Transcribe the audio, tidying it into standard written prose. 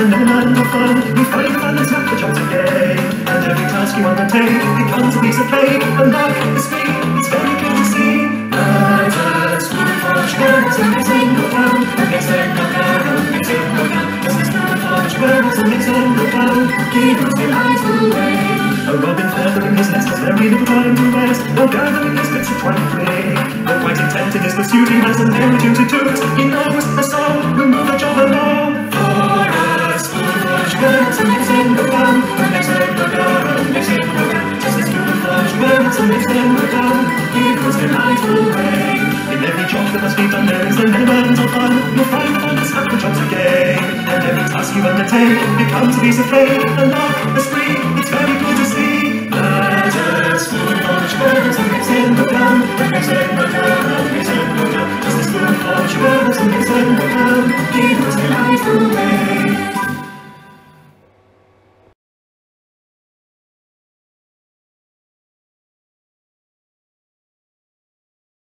an element of fun. You find the fun and snap the jobs of gay. And every task you undertake becomes a piece of cake. And luck is free, it's very clear to see. Let us move on, words and mixing no down. And mixing no down, mixing no down. This is move on, words and mixing no down. Keep us delightful way. A robin feathering his nest has very little time to rest. No gathering his bits of twine to play. No quite intent in his pursuit, he has an airy duty to it. He knows the song will move the job along. For us, words and mixing no down. And mixing no down, mixing no down. Just as move on, words and mixing no down. Keep us delightful way. In every job that must be done, there is an element of fun. You'll find the fun to snap the jobs again. And every task you undertake becomes a piece of cake. And luck is free, it's very good to see. Let us move on, words and mixing no down. And mixing no down, mixing no down. Just as move on, words and mixing no down. Keep us delightful way.